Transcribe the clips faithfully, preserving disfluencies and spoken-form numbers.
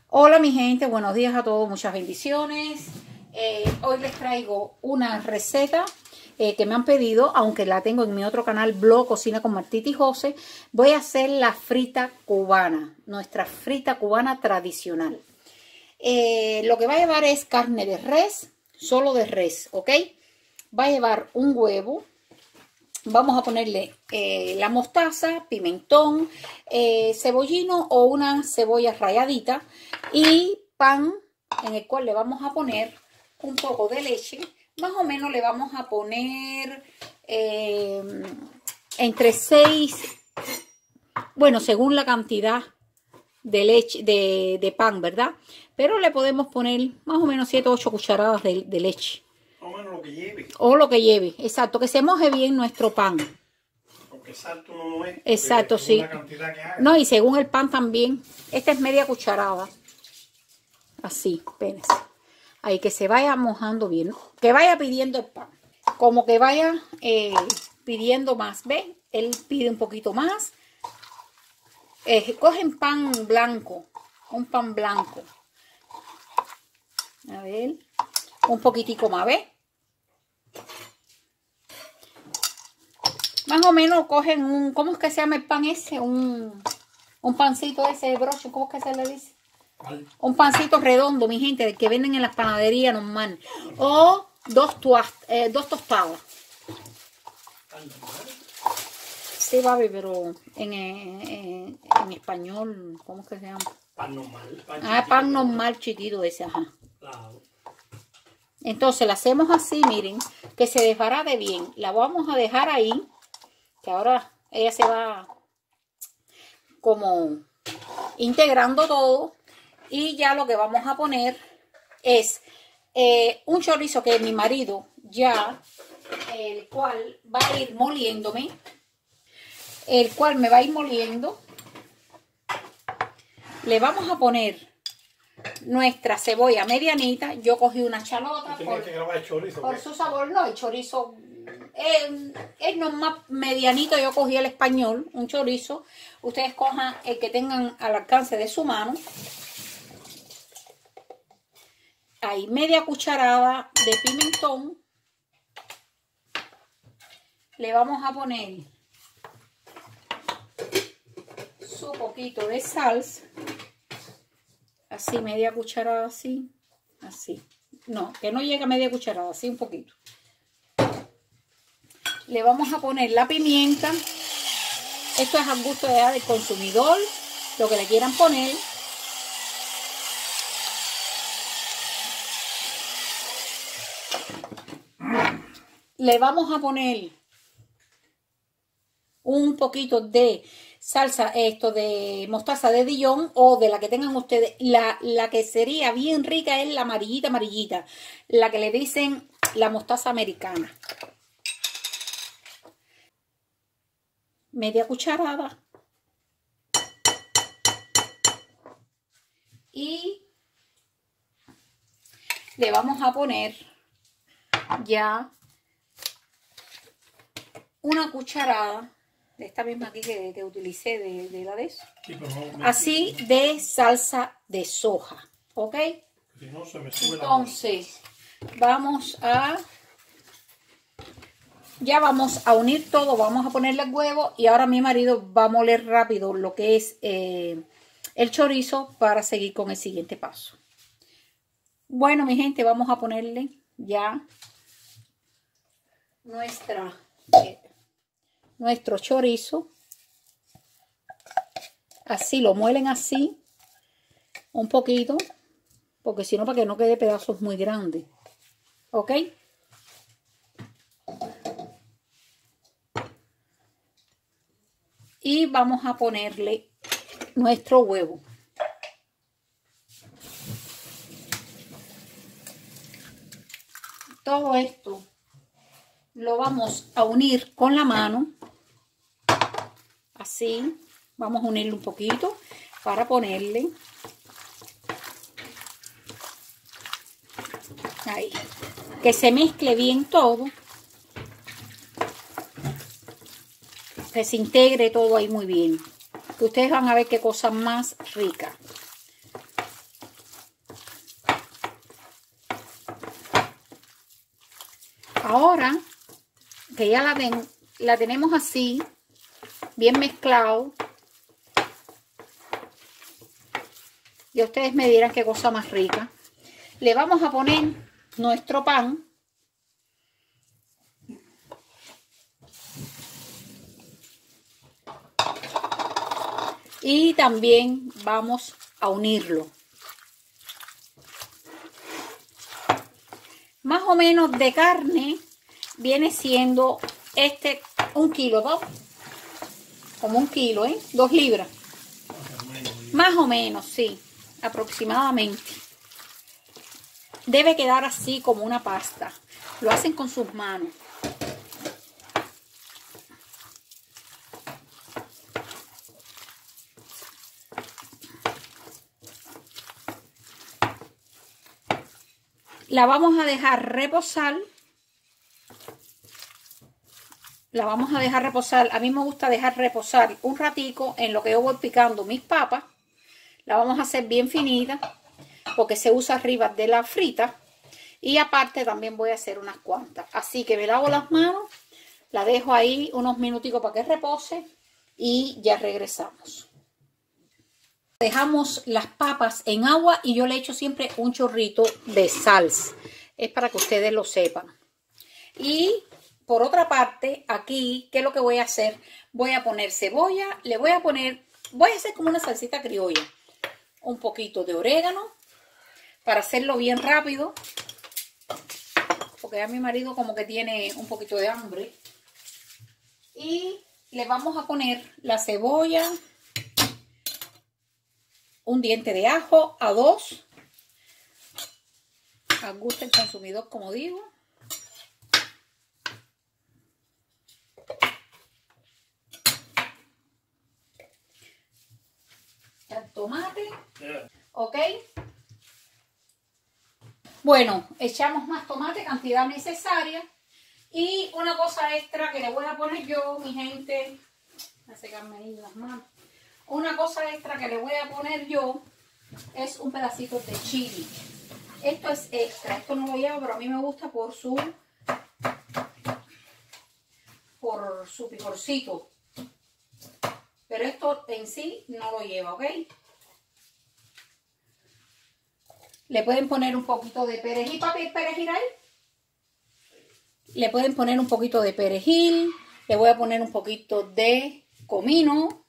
Hola mi gente, buenos días a todos, muchas bendiciones. Eh, hoy les traigo una receta eh, que me han pedido, aunque la tengo en mi otro canal, Blog Cocina con Martita y José. Voy a hacer la frita cubana, nuestra frita cubana tradicional. Eh, lo que va a llevar es carne de res, solo de res, ¿ok? Va a llevar un huevo. Vamos a ponerle eh, la mostaza, pimentón, eh, cebollino o una cebolla ralladita y pan en el cual le vamos a poner un poco de leche. Más o menos le vamos a poner eh, entre seis, bueno, según la cantidad de leche, de, de pan, ¿verdad? Pero le podemos poner más o menos siete o ocho cucharadas de, de leche. O menos lo que lleve. O lo que lleve, exacto, que se moje bien nuestro pan. Porque exacto no es. Exacto, sí. La cantidad que haga. No, y según el pan también. Esta es media cucharada. Así, espérense. Ahí que se vaya mojando bien, ¿no? Que vaya pidiendo el pan. Como que vaya eh, pidiendo más. ¿Ven? Él pide un poquito más. Eh, cogen pan blanco. Un pan blanco. A ver. Un poquitico más, ¿ves? Más o menos cogen un, ¿cómo es que se llama el pan ese? Un, un pancito ese de broche, ¿cómo es que se le dice? ¿Cuál? Un pancito redondo, mi gente, el que venden en las panaderías normal. O dos, tuast, eh, dos tostadas. Sí, baby, pero en, en, en español, ¿cómo es que se llama? Pan normal. Pan Ah, pan normal chiquito ese, ajá. Claro. Entonces la hacemos así, miren, que se desbarate bien. La vamos a dejar ahí, que ahora ella se va como integrando todo. Y ya lo que vamos a poner es eh, un chorizo que mi marido ya, el cual va a ir moliéndome, el cual me va a ir moliendo. Le vamos a poner nuestra cebolla medianita. Yo cogí una chalota por, que grabar el chorizo, por ¿qué? su sabor. No, el chorizo eh, es normal medianito. Yo cogí el español, un chorizo. Ustedes cojan el que tengan al alcance de su mano. Ahí media cucharada de pimentón. Le vamos a poner su poquito de salsa. Así, media cucharada, así, así. No, que no llegue a media cucharada, así un poquito. Le vamos a poner la pimienta. Esto es al gusto ya del consumidor, lo que le quieran poner. Le vamos a poner un poquito de salsa, esto de mostaza de Dijon o de la que tengan ustedes. La, la que sería bien rica es la amarillita, amarillita. La que le dicen la mostaza americana. Media cucharada. Y le vamos a poner ya una cucharada de esta misma aquí que, que utilicé de, de la de eso. Sí, pero no, me- Así de salsa de soja, ¿ok? Si no, se me sube Entonces, vamos a... Ya vamos a unir todo, vamos a ponerle el huevo y ahora mi marido va a moler rápido lo que es eh, el chorizo para seguir con el siguiente paso. Bueno, mi gente, vamos a ponerle ya nuestra... Eh, nuestro chorizo. Así lo muelen así un poquito, porque si no, para que no quede pedazos muy grandes, ¿ok? Y vamos a ponerle nuestro huevo. Todo esto lo vamos a unir con la mano. Así, vamos a unirlo un poquito para ponerle ahí, que se mezcle bien todo, que se integre todo ahí muy bien, que ustedes van a ver qué cosa más rica. Ahora que ya la, ten, la tenemos así, bien mezclado, y ustedes me dirán qué cosa más rica, le vamos a poner nuestro pan. Y también vamos a unirlo. Más o menos de carne viene siendo este un kilo, ¿no? Como un kilo, ¿eh? Dos libras. Más o menos, sí, aproximadamente. Debe quedar así como una pasta. Lo hacen con sus manos. La vamos a dejar reposar. La vamos a dejar reposar. A mí me gusta dejar reposar un ratico en lo que yo voy picando mis papas. La vamos a hacer bien finita porque se usa arriba de la frita. Y aparte también voy a hacer unas cuantas. Así que me lavo las manos. La dejo ahí unos minuticos para que repose. Y ya regresamos. Dejamos las papas en agua y yo le echo siempre un chorrito de sal. Es para que ustedes lo sepan. Y por otra parte, aquí, ¿qué es lo que voy a hacer? Voy a poner cebolla, le voy a poner, voy a hacer como una salsita criolla. Un poquito de orégano para hacerlo bien rápido. Porque ya mi marido como que tiene un poquito de hambre. Y le vamos a poner la cebolla. Un diente de ajo a dos, al gusto del consumidor, como digo. El tomate, ok. Bueno, echamos más tomate, cantidad necesaria. Y una cosa extra que le voy a poner yo, mi gente, voy a secarme ahí las manos. Una cosa extra que le voy a poner yo es un pedacito de chili. Esto es extra, esto no lo lleva, pero a mí me gusta por su por su picorcito. Pero esto en sí no lo lleva, ¿ok? Le pueden poner un poquito de perejil, papi, perejil ahí. Le pueden poner un poquito de perejil. Le voy a poner un poquito de comino.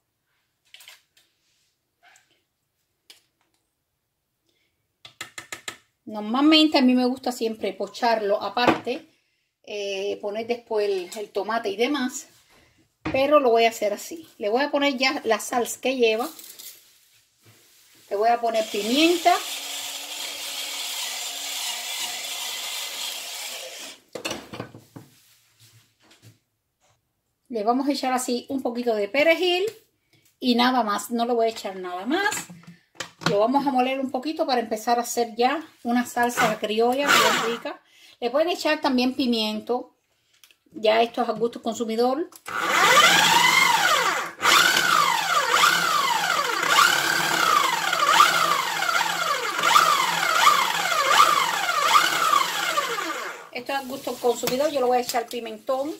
Normalmente a mí me gusta siempre pocharlo aparte, eh, poner después el, el tomate y demás, pero lo voy a hacer así. Le voy a poner ya la salsa que lleva, le voy a poner pimienta, le vamos a echar así un poquito de perejil y nada más, no le voy a echar nada más. Lo vamos a moler un poquito para empezar a hacer ya una salsa criolla bien rica. Le pueden echar también pimiento. Ya esto es a gusto consumidor. Esto es a gusto consumidor. Yo le voy a echar pimentón.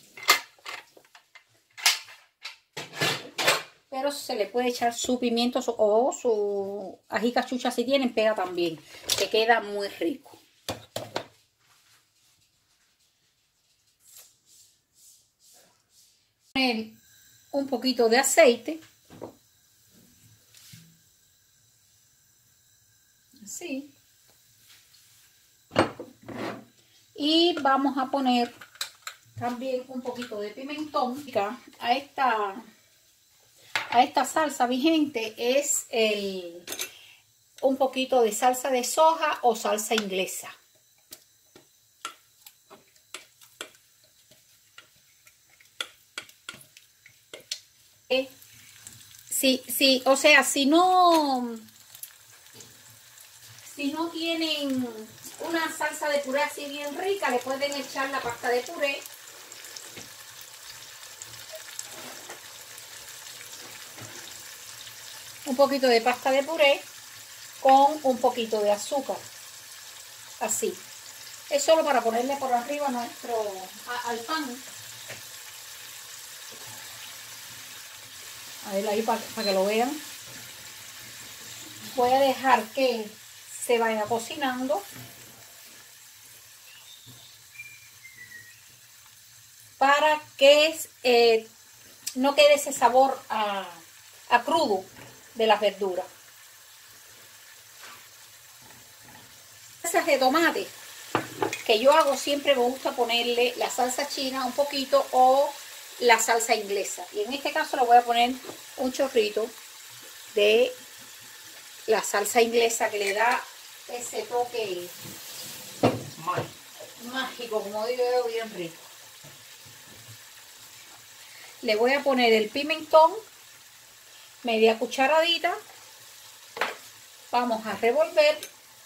Pero se le puede echar su pimiento o su ají cachucha si tienen, pega también, que queda muy rico. Poner un poquito de aceite, así, y vamos a poner también un poquito de pimentón a esta A esta salsa, mi gente, es el, un poquito de salsa de soja o salsa inglesa. Eh, sí, sí, o sea, si no, si no tienen una salsa de puré así bien rica, le pueden echar la pasta de puré. Un poquito de pasta de puré con un poquito de azúcar, así. Es solo para ponerle por arriba nuestro a, al pan. A ver ahí para, para que lo vean. Voy a dejar que se vaya cocinando. Para que eh, no quede ese sabor a, a crudo de las verduras. Salsas de tomate que yo hago, siempre me gusta ponerle la salsa china un poquito o la salsa inglesa. Y en este caso le voy a poner un chorrito de la salsa inglesa que le da ese toque Mágico. mágico, como digo yo, bien rico. Le voy a poner el pimentón, media cucharadita. Vamos a revolver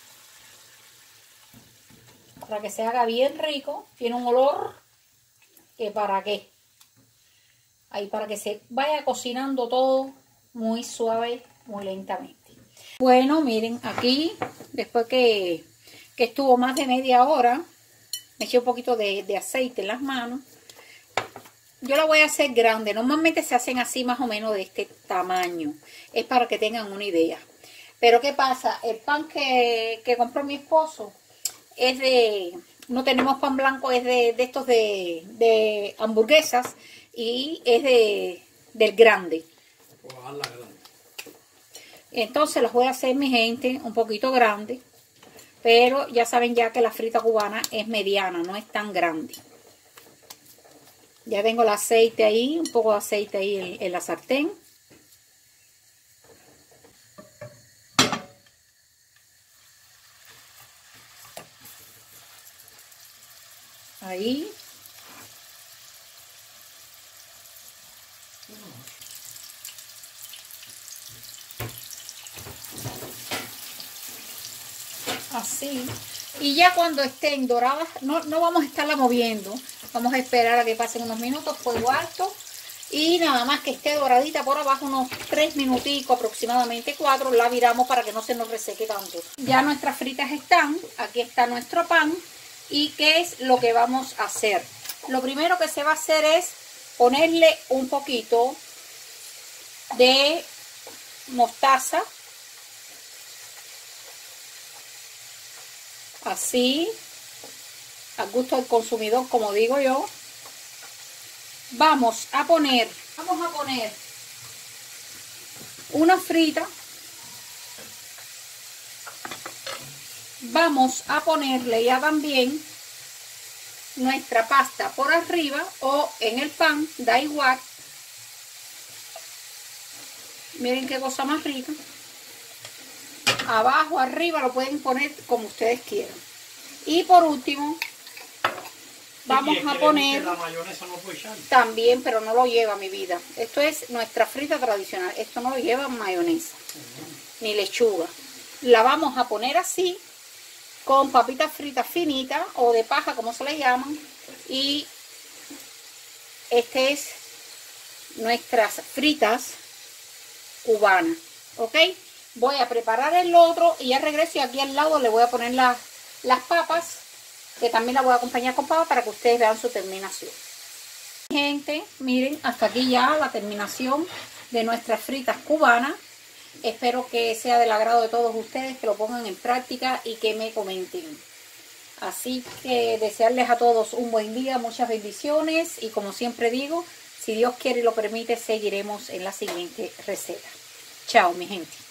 para que se haga bien rico. Tiene un olor que para qué. Ahí para que se vaya cocinando todo muy suave, muy lentamente. Bueno, miren, aquí después que, que estuvo más de media hora, me eché un poquito de, de aceite en las manos. Yo la voy a hacer grande. Normalmente se hacen así más o menos de este tamaño. Es para que tengan una idea. Pero ¿qué pasa? El pan que, que compró mi esposo es de... No tenemos pan blanco, es de, de estos de, de hamburguesas. Y es de del grande. Entonces los voy a hacer, mi gente, un poquito grande. Pero ya saben ya que la frita cubana es mediana, no es tan grande. Ya tengo el aceite ahí, un poco de aceite ahí en, en la sartén. Ahí. Así. Y ya cuando estén doradas, no, no vamos a estarla moviendo. Vamos a esperar a que pasen unos minutos, fuego alto. Y nada más que esté doradita por abajo, unos tres minuticos, aproximadamente cuatro, la viramos para que no se nos reseque tanto. Ya nuestras fritas están. Aquí está nuestro pan. ¿Y qué es lo que vamos a hacer? Lo primero que se va a hacer es ponerle un poquito de mostaza. Así, al gusto del consumidor, como digo yo. Vamos a poner, vamos a poner una frita. Vamos a ponerle ya también nuestra pasta por arriba o en el pan, da igual. Miren qué cosa más rica. Abajo, arriba, lo pueden poner como ustedes quieran. Y por último, vamos a poner... La mayonesa no puede echar. También, pero no lo lleva, mi vida. Esto es nuestra frita tradicional. Esto no lo lleva mayonesa, uh-huh, ni lechuga. La vamos a poner así, con papitas fritas finitas, o de paja, como se le llaman. Y este es nuestras fritas cubanas, ¿ok? Voy a preparar el otro y ya regreso, y aquí al lado le voy a poner las, las papas, que también las voy a acompañar con papas para que ustedes vean su terminación. Gente, miren, hasta aquí ya la terminación de nuestras fritas cubanas. Espero que sea del agrado de todos ustedes, que lo pongan en práctica y que me comenten. Así que desearles a todos un buen día, muchas bendiciones, y como siempre digo, si Dios quiere y lo permite, seguiremos en la siguiente receta. Chao, mi gente.